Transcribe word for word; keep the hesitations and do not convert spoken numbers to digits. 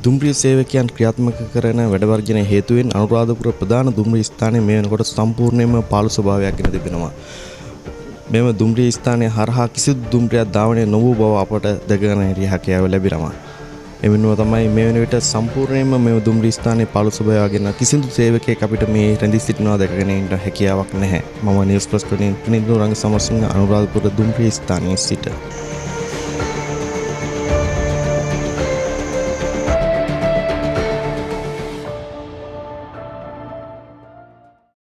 දුම්රිය සේවකයන් ක්‍රියාත්මක කරන වැඩ වර්ජන හේතුවෙන් අනුරාධපුර ප්‍රධාන දුම්රිය ස්ථානයේ මේ වෙනකොට සම්පූර්ණයෙන්ම පාළු ස්වභාවයක් ගෙන තිබෙනවා. මෙම දුම්රිය ස්ථානයේ හරහා කිසිදු දුම්රියක් ධාවනය නොවූ බව අපට දැකගෙන හිටිය හැකියාව ලැබෙනවා. එවෙනුව තමයි මේ වෙන විට සම්පූර්ණයෙන්ම මේ දුම්රිය ස්ථානයේ පාළු ස්වභාවයගෙන කිසිදු සේවකයෙක් අපිට මේ රැඳී සිටිනවා දැකගෙන ඉන්න හැකියාවක් නැහැ. මම නිවුස් ප්‍රස් වලින් පිනිඳු රංග සමරසිංහ අනුරාධපුර දුම්රිය ස්ථානයේ සිට